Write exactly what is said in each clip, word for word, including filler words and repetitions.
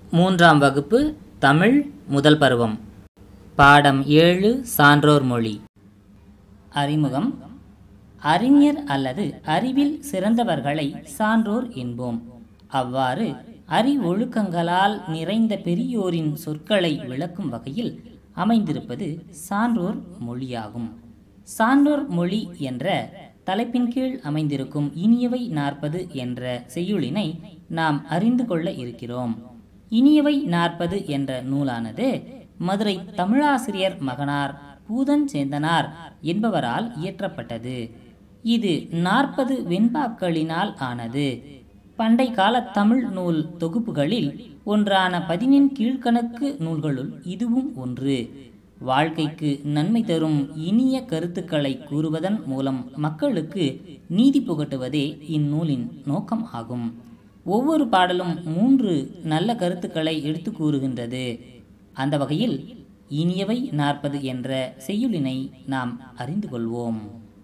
மூன்றாம் வகுப்பு தமிழ் முதல் பருவம் பாடம் ஏழு சான்றோர் மொழி. அறிமுகம். அறிஞர் அல்லது அறிவில் சிறந்தவர்களை சான்றோர் என்போம். அவ்வாறு அறிவொழுக்கங்களால் நிறைந்த பெரியோரின் சொற்களை விளக்கும் வகையில் அமைந்திருப்பது சான்றோர் மொழியாகும். சான்றோர் மொழி என்ற தலைப்பின் கீழ் அமைந்திருக்கும் இனியவை நாற்பது என்ற செய்யுளினை நாம் அறிந்து கொள்ள இருக்கிறோம். இனியவை நாற்பது என்ற நூலானது மதுரை தமிழாசிரியர் மகனார் பூதஞ்சேந்தனார் என்பவரால் இயற்றப்பட்டது. இது நாற்பது வெண்பாக்களினால் ஆனது. பண்டை கால தமிழ் நூல் தொகுப்புகளில் ஒன்றான பதினெண் கீழ்கணக்கு நூல்களுள் இதுவும் ஒன்று. வாழ்க்கைக்கு நன்மை தரும் இனிய கருத்துக்களை கூறுவதன் மூலம் மக்களுக்கு நீதி புகட்டுவதே இந்நூலின் நோக்கம் ஆகும். ஒவ்வொரு பாடலும் மூன்று நல்ல கருத்துக்களை எடுத்து கூறுகின்றது. அந்த வகையில் இனியவை நாற்பது என்ற செய்யுளினை நாம் அறிந்து கொள்வோம்.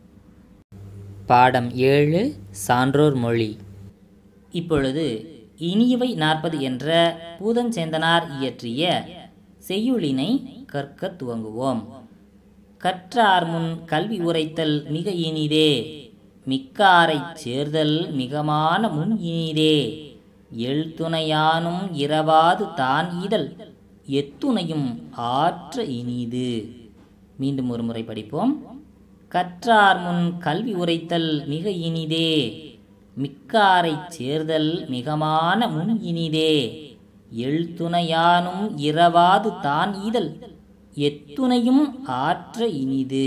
பாடம் ஏழு சான்றோர் மொழி. இப்பொழுது இனியவை நாற்பது என்ற பூதஞ்சேந்தனார் இயற்றிய செய்யுளினை கற்க துவங்குவோம். கற்றார் முன் கல்வி உரைத்தல் மிக இனிதே, மிக்காரைச் சேர்தல் மிகமான முன் இனிதே, எழுத்துணையானும் இரவாது தான் ஈதல் எத்துணையும் ஆற்ற இனிது. மீண்டும் ஒரு முறை படிப்போம். கற்றார் முன் கல்வி உரைத்தல் மிக இனிதே, மிக்காரைச் சேர்தல் மிகமான முன் இனிதே, எழுத்துணையானும் இரவாது தான் ஈதல் எத்துணையும் ஆற்ற இனிது.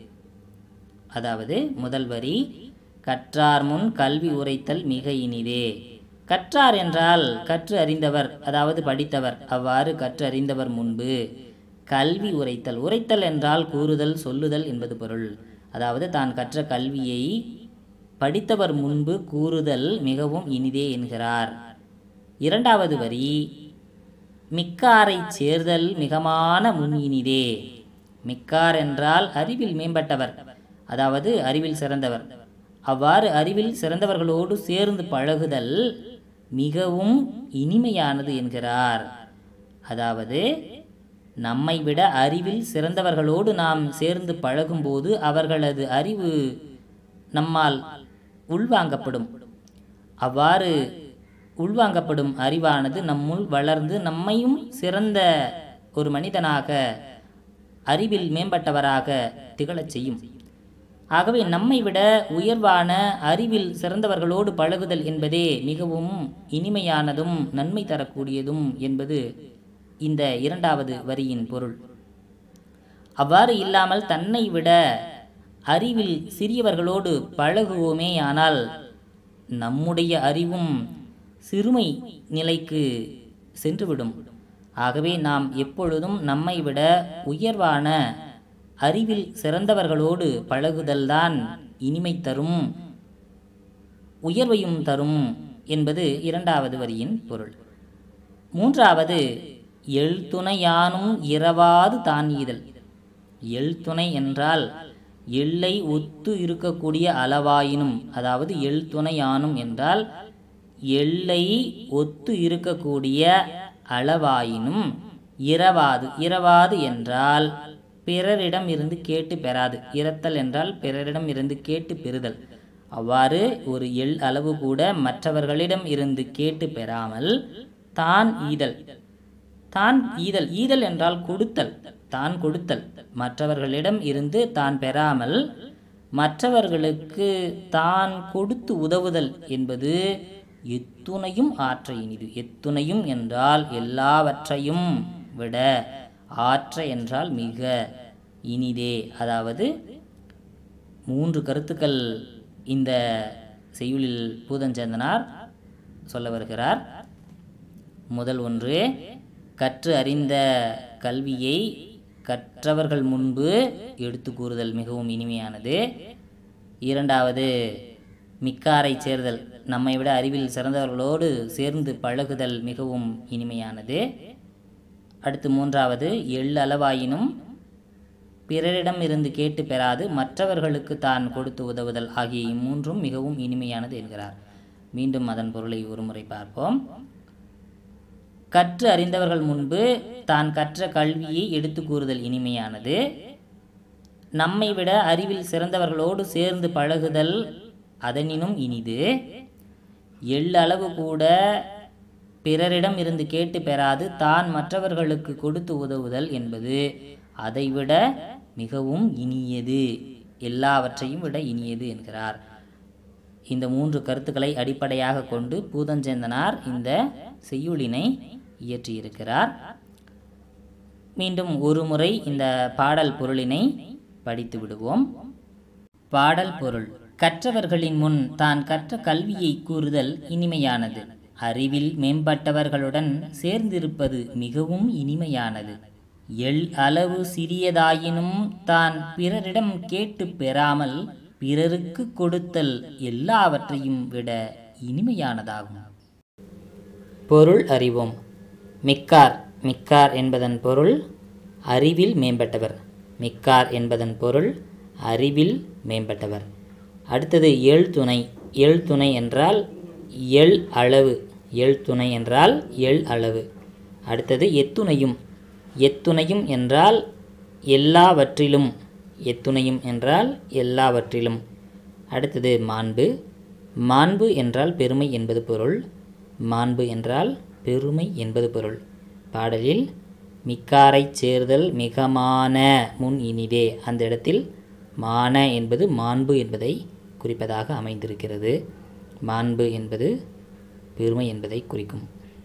அதாவது முதல் வரி, கற்றார் முன் கல்வி உரைத்தல் மிக இனிதே. கற்றார் என்றால் கற்று அறிந்தவர், அதாவது படித்தவர். அவ்வாறு கற்று அறிந்தவர் முன்பு கல்வி உரைத்தல். உரைத்தல் என்றால் கூறுதல், சொல்லுதல் என்பது பொருள். அதாவது தான் கற்ற கல்வியை படித்தவர் முன்பு கூறுதல் மிகவும் இனிதே என்கிறார். இரண்டாவது வரி, மிக்காரை சேர்தல் மிகமான முன் இனிதே. மிக்கார் என்றால் அறிவில் மேம்பட்டவர், அதாவது அறிவில் சிறந்தவர். அவ்வாறு அறிவில் சிறந்தவர்களோடு சேர்ந்து பழகுதல் மிகவும் இனிமையானது என்கிறார். அதாவது நம்மை விட அறிவில் சிறந்தவர்களோடு நாம் சேர்ந்து பழகும்போது அவர்களது அறிவு நம்மால் உள்வாங்கப்படும். அவ்வாறு உள்வாங்கப்படும் அறிவானது நம்முள் வளர்ந்து நம்மையும் சிறந்த ஒரு மனிதனாக, அறிவில் மேம்பட்டவராக திகழச் செய்யும். ஆகவே நம்மை விட உயர்வான அறிவில் சிறந்தவர்களோடு பழகுதல் என்பதே மிகவும் இனிமையானதும் நன்மை தரக்கூடியதும் என்பது இந்த இரண்டாவது வரியின் பொருள். அவ்வாறு இல்லாமல் தன்னை விட அறிவில் சிறியவர்களோடு பழகுவோமேயானால் நம்முடைய அறிவும் சிறுமை நிலைக்கு சென்றுவிடும். ஆகவே நாம் எப்பொழுதும் நம்மை விட உயர்வான அறிவில் சிறந்தவர்களோடு பழகுதல்தான் இனிமை தரும், உயர்வையும் தரும் என்பது இரண்டாவது வரியின் பொருள். மூன்றாவது, எழுத்துணையானும் இரவாது தான் ஈதல். எழுத்துணை என்றால் எல்லை ஒத்து இருக்கக்கூடிய அளவாயினும், அதாவது எழுத்துணையானும் என்றால் எல்லை ஒத்து இருக்கக்கூடிய அளவாயினும், இரவாது. இரவாது என்றால் பிறரிடம் இருந்து கேட்டு பெறாது. இரத்தல் என்றால் பிறரிடம் இருந்து கேட்டு பெறுதல். அவ்வாறு ஒரு எள் அளவு கூட மற்றவர்களிடம் இருந்து கேட்டு பெறாமல் தான் ஈதல். தான் ஈதல். ஈதல் என்றால் கொடுத்தல், தான் கொடுத்தல். மற்றவர்களிடம் இருந்து தான் பெறாமல் மற்றவர்களுக்கு தான் கொடுத்து உதவுதல் என்பது எத்துணையும் ஆற்ற இனிது. எத்துணையும் என்றால் எல்லாவற்றையும் விட, ஆற்ற என்றால் மிக இனிதே. அதாவது மூன்று கருத்துக்கள் இந்த செய்யுளில் பூதஞ்சேந்தனார் சொல்ல வருகிறார். முதல் ஒன்று, கற்று அறிந்த கல்வியை கற்றவர்கள் முன்பு எடுத்து கூறுதல் மிகவும் இனிமையானது. இரண்டாவது, மிக்காரை சேர்தல், நம்மை விட அறிவில் சிறந்தவர்களோடு சேர்ந்து பழகுதல் மிகவும் இனிமையானது. அடுத்து மூன்றாவது, எள்ளளவாயினும் பிறரிடம் இருந்து கேட்டு பெறாது மற்றவர்களுக்கு தான் கொடுத்து உதவுதல் ஆகிய இம்மூன்றும் மிகவும் இனிமையானது என்கிறார். மீண்டும் அதன் பொருளை ஒருமுறை பார்ப்போம். கற்று அறிந்தவர்கள் முன்பு தான் கற்ற கல்வியை எடுத்து கூறுதல் இனிமையானது. நம்மை விட அறிவில் சிறந்தவர்களோடு சேர்ந்து பழகுதல் அதனினும் இனிது. எள்ளளவு கூட பிறரிடம் இருந்து கேட்டு பெறாது தான் மற்றவர்களுக்கு கொடுத்து உதவுதல் என்பது அதைவிட மிகவும் இனியது, எல்லாவற்றையும் விட இனியது என்கிறார். இந்த மூன்று கருத்துக்களை அடிப்படையாக கொண்டு பூதஞ்சேந்தனார் இந்த செய்யுளினை இயற்றியிருக்கிறார். மீண்டும் ஒரு முறை இந்த பாடல் பொருளினை படித்து விடுவோம். பாடல் பொருள்: கற்றவர்களின் முன் தான் கற்ற கல்வியை கூறுதல் இனிமையானது. அறிவில் மேம்பட்டவர்களுடன் சேர்ந்திருப்பது மிகவும் இனிமையானது. எள் அளவு சிறியதாயினும் தான் பிறரிடம் கேட்டு பெறாமல் பிறருக்கு கொடுத்தல் எல்லாவற்றையும் விட இனிமையானதாகும். பொருள் அறிவோம். மிக்கார் மிக்கார் என்பதன் பொருள் அறிவில் மேம்பட்டவர். மிக்கார் என்பதன் பொருள் அறிவில் மேம்பட்டவர். அடுத்தது எள் துணை. எள் துணை என்றால் எள் அளவு. எள் துணை என்றால் எள் அளவு. அடுத்தது எத்துணையும். எத்துணையும் என்றால் எல்லாவற்றிலும். எத்துணையும் என்றால் எல்லாவற்றிலும். அடுத்தது மாண்பு. மாண்பு என்றால் பெருமை என்பது பொருள். மாண்பு என்றால் பெருமை என்பது பொருள். பாடலில் மிக்காரைச் சேர்தல் மிகமான முன் இனிதே, அந்த இடத்தில் மான என்பது மாண்பு என்பதை குறிப்பதாக அமைந்திருக்கிறது. மாண்பு என்பது பெருமை என்பதை குறிக்கும்.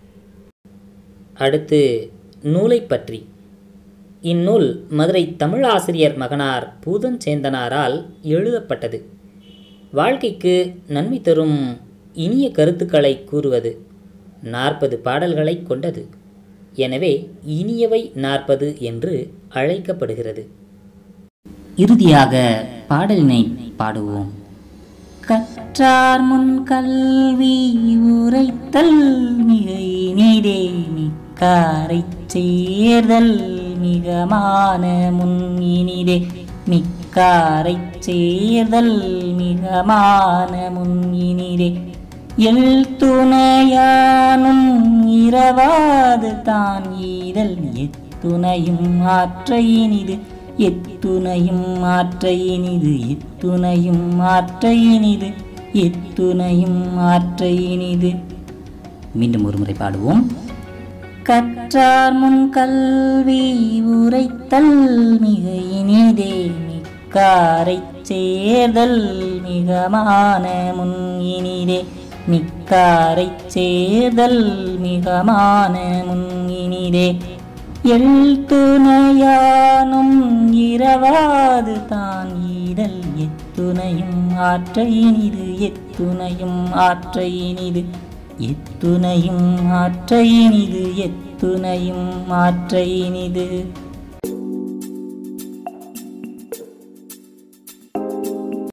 அடுத்து நூலை பற்றி. இந்நூல் மதுரை தமிழாசிரியர் மகனார் பூதஞ்சேந்தனாரால் எழுதப்பட்டது. வாழ்க்கைக்கு நன்மை தரும் இனிய கருத்துக்களை கூறுவது. நாற்பது பாடல்களை கொண்டது. எனவே இனியவை நாற்பது என்று அழைக்கப்படுகிறது. இறுதியாக பாடலினை பாடுவோம். கற்றார் முன் கல்வி உரைத்தல் மிக இனிதே, மிக்காரைச் சேர்தல் மிகமான முன் இனிதே. மிக்காரைச் சேர்தல் மிகமான முன் இனிதே. எள் துணையானும் இரவாது தான் ஈதல் எத்துணையும் ஆற்ற இனிது. எத்துணையும் ஆற்ற இனிது. எத்துணையும் ஆற்ற இனிது. எத்துணையும் ஆற்ற இனிது. மீண்டும் ஒரு முறை பாடுவோம். கற்றார் முன் கல்வி உரைத்தல் மிக இனிதே, மிக்காரைச் சேர்தல் மிகமான முன் இனிதே. மிக்காரைச் சேர்தல் மிகமான முன் இனிதே. எள் துணையானும் இரவாது தான் ஈதல் எத்துணையும் ஆற்ற இனிது. எத்துணையும் ஆற்ற இனிது. எத்துணையும் ஆற்ற இனிது. எத்துணையும் ஆற்ற இனிது.